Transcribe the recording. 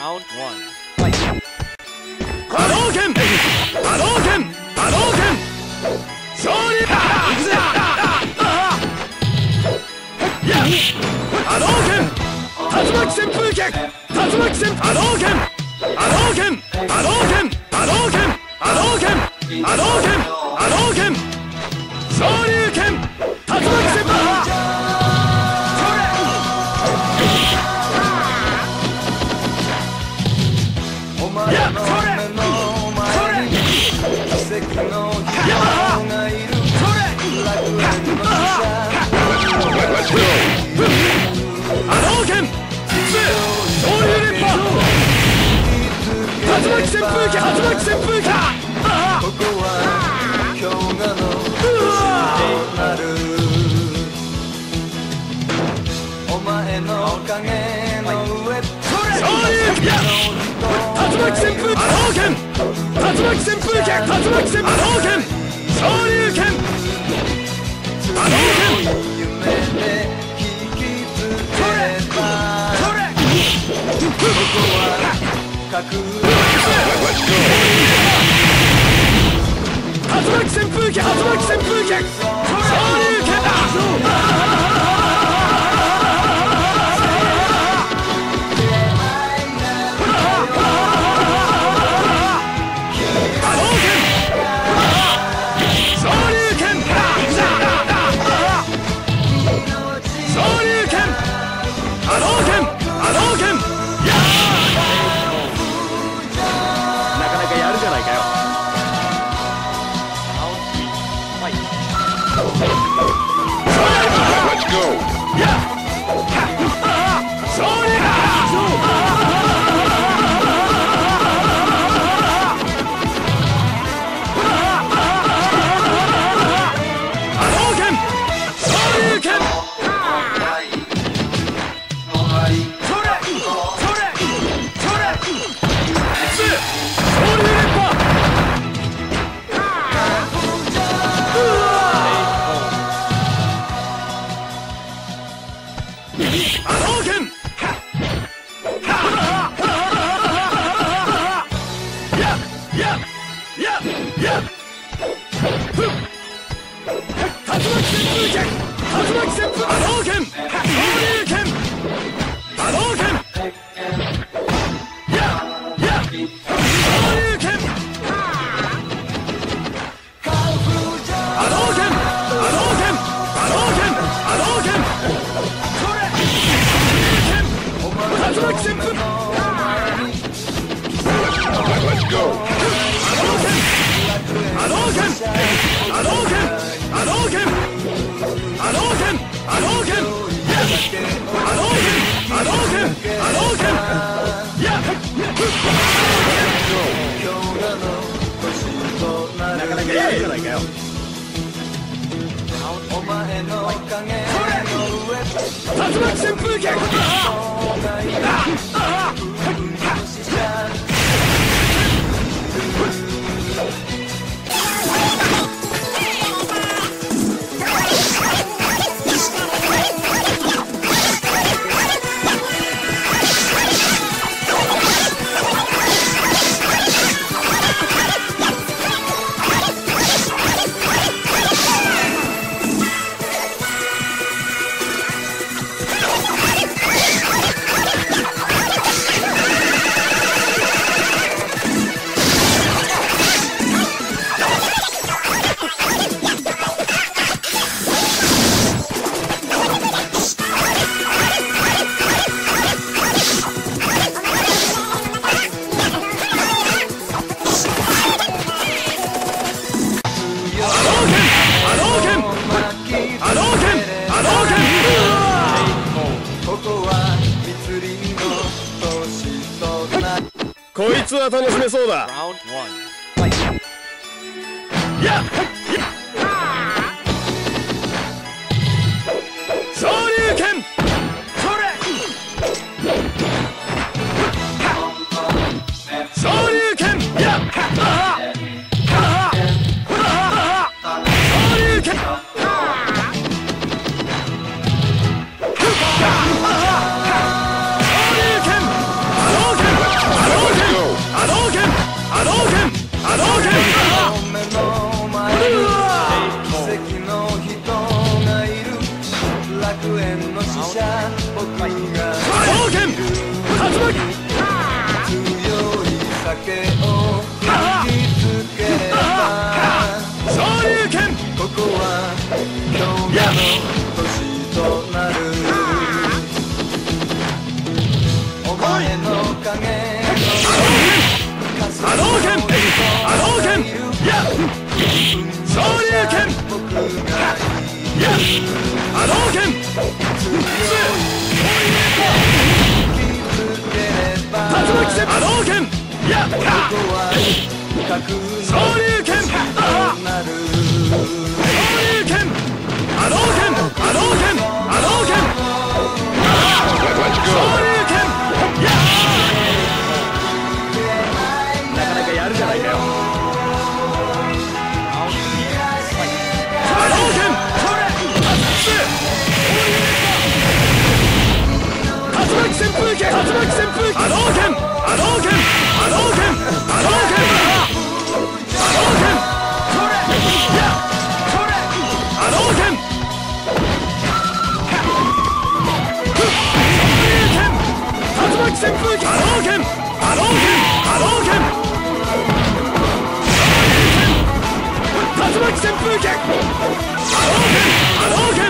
Round one. Fight. 波動拳波動拳波動拳勝利だ行くぜ波動拳竜巻旋風脚竜巻旋波動拳波動拳波動拳波動拳波動拳波動拳波動拳昇竜拳竜巻旋風旋風機竜巻旋風機ここは氷河の星となるお前の影の上竜巻旋風機波動拳竜巻旋風機竜巻旋風波動拳昇竜拳波動拳夢で引きつけたここは架空竜巻旋風機竜巻旋風機昇竜拳だこいつは楽しめそうだ。Round one. Fight. やっ昇竜拳それ昇竜拳やっ昇竜拳昇竜拳 100円の死者僕が波動拳竜巻強い酒を吹きつければ昇竜拳ここは氷河の年となるお前の影波動拳波動拳や昇竜拳や波動拳竜巻旋波動拳や昇竜拳昇竜拳波動拳波動拳波動拳昇竜拳やなかなかやるじゃないかよ波動拳竜巻旋風剣竜巻旋風剣波動拳波動拳波動拳波動拳波動拳や波動拳竜巻旋風剣波動拳波動拳波動拳竜巻旋風剣波動拳波動拳